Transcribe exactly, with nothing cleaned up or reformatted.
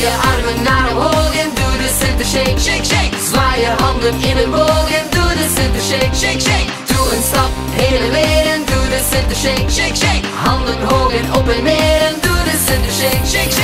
je armen naar omhoog en doe de Sintershake, shake, shake. Zwaai je handen in een boog en doe de Sintershake, shake, shake. Doe een stap heen en weer en doe de Sintershake, shake, shake. Handen hoog en op en neer en doe de Sintershake, shake, shake.